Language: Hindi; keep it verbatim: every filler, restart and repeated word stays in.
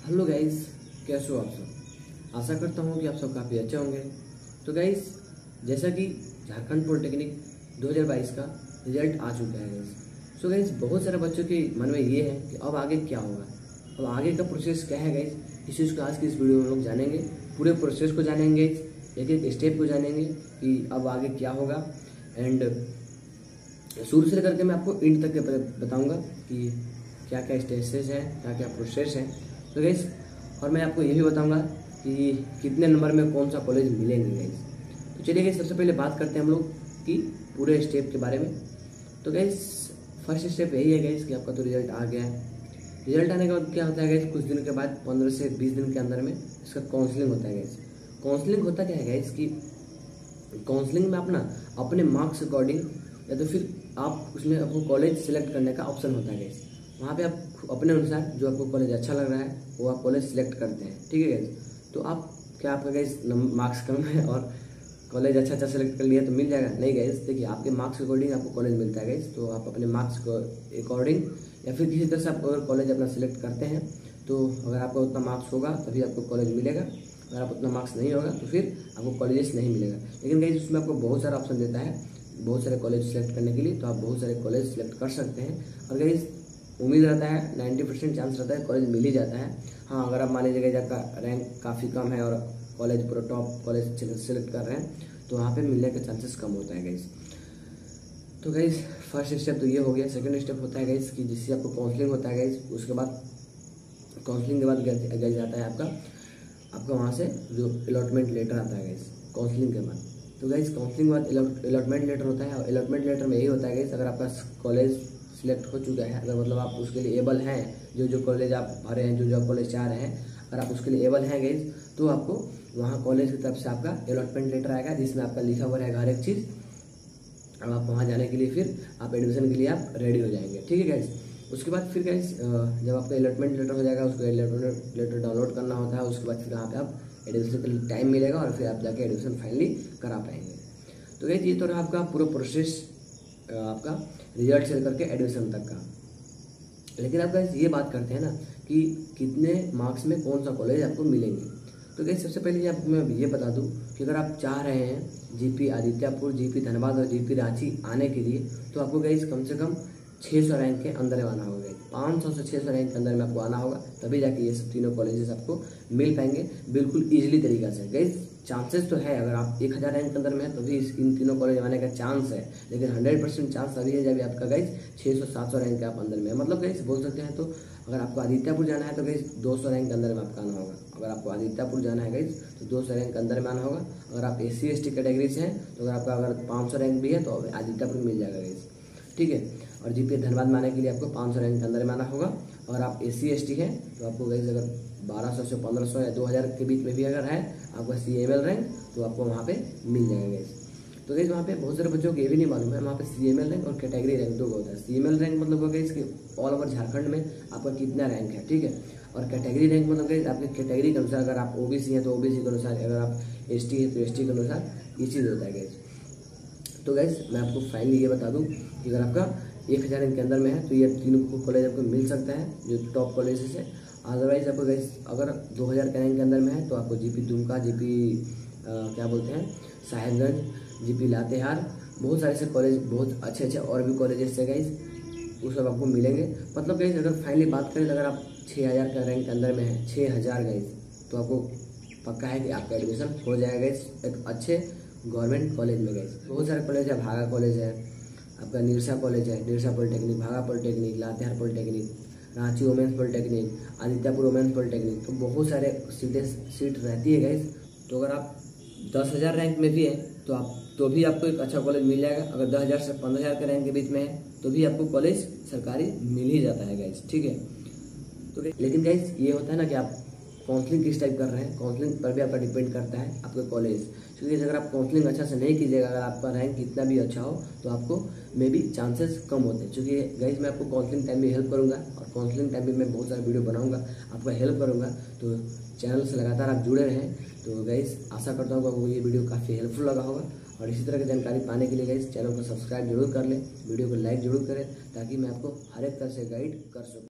हेलो गाइस, कैसे हो आप सब। आशा करता हूँ कि आप सब काफ़ी अच्छे होंगे। तो गाइस, जैसा कि झारखंड पॉलिटेक्निक दो हज़ार बाईस का रिजल्ट आ चुका है गाइस। सो गाइस, बहुत सारे बच्चों के मन में ये है कि अब आगे क्या होगा, अब आगे का प्रोसेस क्या है गाइस। इस चीज़ को आज की इस वीडियो में हम लोग जानेंगे, पूरे प्रोसेस को जानेंगे, एक एक स्टेप को जानेंगे कि अब आगे क्या होगा। एंड शुरू से लेकर के मैं आपको एंड तक के बताऊँगा कि क्या क्या स्टेजेस हैं, क्या क्या प्रोसेस है। तो गाइस, और मैं आपको ये भी बताऊंगा कि कितने नंबर में कौन सा कॉलेज मिलेंगे गाइस। तो चलिए गाइस, सबसे पहले बात करते हैं हम लोग कि पूरे स्टेप के बारे में। तो गाइस, फर्स्ट स्टेप यही है गाइस कि आपका तो रिजल्ट आ गया है। रिजल्ट आने के बाद क्या होता है गाइस, कुछ दिनों के बाद पंद्रह से बीस दिन के अंदर में इसका काउंसलिंग होता है गाइस। काउंसलिंग होता क्या है गाइस कि काउंसलिंग में अपना अपने मार्क्स अकॉर्डिंग या तो फिर आप उसमें आपको कॉलेज सेलेक्ट करने का ऑप्शन होता है गाइस। वहाँ पे आप अपने अनुसार जो आपको कॉलेज अच्छा लग रहा है वो आप कॉलेज सिलेक्ट करते हैं, ठीक है गाइस। तो आप क्या आपका गाइस मार्क्स कम है और कॉलेज अच्छा अच्छा सेलेक्ट कर लिया तो मिल जाएगा? नहीं गाइस, देखिए आपके मार्क्स के अकॉर्डिंग आपको कॉलेज मिलता है गाइस। तो आप अपने मार्क्स को अकॉर्डिंग या फिर किसी तरह से आप अगर कॉलेज अपना सिलेक्ट करते हैं तो अगर आपका उतना मार्क्स होगा तभी आपको कॉलेज मिलेगा। अगर आप उतना मार्क्स नहीं होगा तो फिर आपको कॉलेजेस नहीं मिलेगा। लेकिन गाइस, उसमें आपको बहुत सारा ऑप्शन देता है, बहुत सारे कॉलेज सेलेक्ट करने के लिए। तो आप बहुत सारे कॉलेज सेलेक्ट कर सकते हैं और गाइस उम्मीद रहता है, नब्बे परसेंट चांस रहता है कॉलेज मिल ही जाता है। हाँ, अगर आप मान लीजिएगा आपका रैंक काफ़ी कम है और कॉलेज पूरा टॉप कॉलेज सेलेक्ट कर रहे हैं तो वहाँ पे मिलने के चांसेस कम होता है गाइस। तो गाइस, फर्स्ट स्टेप तो ये हो गया। सेकंड स्टेप होता है गाइस कि जिससे आपको काउंसलिंग होता है गाइस। उसके बाद काउंसलिंग के बाद गया जाता है आपका आपका वहाँ से जो अलॉटमेंट लेटर आता है गाइस काउंसलिंग के बाद। तो गाइस, काउंसलिंग के बाद अलॉटमेंट लेटर होता है और अलॉटमेंट लेटर में यही होता है गाइस, अगर आपका कॉलेज सिलेक्ट हो चुका है, अगर मतलब आप उसके लिए एबल हैं, जो जो कॉलेज आप भरे हैं, जो जो कॉलेज चाह रहे हैं, अगर आप उसके लिए एबल हैं गाइस, तो आपको वहाँ कॉलेज की तरफ से आपका अलॉटमेंट लेटर आएगा जिसमें आपका लिखा हुआ रहेगा हर एक चीज़। अब आप वहाँ जाने के लिए फिर आप एडमिशन के लिए आप रेडी हो जाएंगे, ठीक है गाइस। उसके बाद फिर गाइस, जब आपका अलॉटमेंट लेटर हो जाएगा, उसको अलॉटमेंट लेटर डाउनलोड करना होता है। उसके बाद फिर वहाँ पे आप एडमिशन के लिए टाइम मिलेगा और फिर आप जाके एडमिशन फाइनली करा पाएंगे। तो गाइस, ये तो रहा आपका पूरा प्रोसेस, आपका रिजल्ट से लेकर के एडमिशन तक का। लेकिन आप गाइस ये बात करते हैं ना कि कितने मार्क्स में कौन सा कॉलेज आपको मिलेंगे। तो गाइस, सबसे पहले आपको मैं ये बता दूं कि अगर आप चाह रहे हैं जीपी आदित्यपुर, जीपी धनबाद और जीपी रांची आने के लिए, तो आपको गाइस कम से कम छः सौ रैंक के अंदर में आना होगा। पाँच सौ से छः सौ रैंक के अंदर में आपको आना होगा, तभी जाके ये सब तीनों कॉलेजेस आपको मिल पाएंगे बिल्कुल ईजिली तरीका से। गाइस, चांसेस तो है, अगर आप एक हज़ार रैंक के अंदर में है तो भी इन तीनों कॉलेज आने का चांस है। लेकिन हंड्रेड परसेंट चांस तभी है जब आपका गाइस छः सौ सात सौ रैंक के आप अंदर में है। मतलब गाइस बोल सकते हैं, तो अगर आपको आदित्यपुर जाना है तो गाइस दो सौ रैंक के अंदर में आपका आना होगा। अगर आपको आदित्यपुर जाना है गाइस तो दो सौ रैंक के अंदर में आना होगा। अगर आप S C S T category से हैं तो अगर आपका अगर पाँच सौ रैंक भी है तो आदित्यपुर मिल जाएगा गाइस, ठीक है। और जीपी धनबाद में आने के लिए आपको पाँच सौ रैंक के अंदर में आना होगा। अगर आप एस सी एस टी हैं तो आपको गाइस अगर बारह सौ से पंद्रह सौ या दो हज़ार के बीच में भी अगर है आपका सी एम एल रैंक तो आपको वहाँ पे मिल जाएगा गाइस। तो गाइस, वहाँ पे बहुत सारे बच्चों को ये भी नहीं मालूम है, वहाँ पे सी एम एल रैंक और कैटेगरी रैंक दो होता है। सी एम एल रैंक मतलब होगा इसके ऑल ओवर झारखंड में आपका कितना रैंक है, ठीक है। और कैटेगरी रैंक मतलब गाइस आपके कैटेगरी के अनुसार, अगर आप ओबीसी हैं तो ओबीसी के अनुसार, अगर आप एस टी है तो एस टी के अनुसार ये चीज़ होता है गाइस। तो गाइस, मैं आपको फाइनली ये बता दूँ कि अगर आपका एक हज़ार रैंक के अंदर में है तो ये तीनों कॉलेज आपको मिल सकता है जो टॉप कॉलेजेस है। अदरवाइज आपको गाइस अगर दो हज़ार के रैंक के अंदर में है तो आपको जीपी दुमका, जीपी क्या बोलते हैं साहेबगंज, जीपी लातेहार, बहुत सारे से कॉलेज, बहुत अच्छे अच्छे और भी कॉलेजेस है गाइस, वो सब आपको मिलेंगे। मतलब गाइस, अगर फाइनली बात करें तो अगर आप छः हज़ार का रैंक के अंदर में है, छः हज़ार गाइस, तो आपको पक्का है कि आपका एडमिशन हो जाएगा गाइस एक अच्छे गवर्नमेंट कॉलेज में गाइस। बहुत सारे कॉलेज है, भागा कॉलेज है, आपका निरसा कॉलेज है, Nirsa polytechnic, Bhaga polytechnic, Latehar polytechnic, Ranchi women's polytechnic, Adityapur women's polytechnic, तो बहुत सारे सीटें सीट रहती है गाइस। तो अगर आप दस हज़ार रैंक में भी है तो आप तो भी आपको एक अच्छा कॉलेज मिल जाएगा। अगर दस हज़ार से पंद्रह हज़ार के रैंक के बीच में है तो भी आपको कॉलेज सरकारी मिल ही जाता है गाइस, ठीक है। तो लेकिन गाइस ये होता है ना कि आप काउंसलिंग किस टाइप कर रहे हैं, काउंसलिंग पर भी आपका डिपेंड करता है आपके कॉलेज। क्योंकि अगर आप काउंसलिंग अच्छा से नहीं कीजिएगा, अगर आपका रैंक कितना भी अच्छा हो तो आपको मे बी चांसेस कम होते हैं। क्योंकि गाइस मैं आपको काउंसलिंग टाइम भी हेल्प करूंगा और काउंसलिंग टाइम भी मैं बहुत सारे वीडियो बनाऊंगा, आपका हेल्प करूंगा। तो चैनल से लगातार आप जुड़े रहें। तो गाइस आशा करता हूँ आपको ये वीडियो काफ़ी हेल्पफुल लगा होगा और इसी तरह की जानकारी पाने के लिए गाइस चैनल को सब्सक्राइब जरूर कर लें, वीडियो को लाइक जरूर करें ताकि मैं आपको हर एक तरह से गाइड कर सकूँ।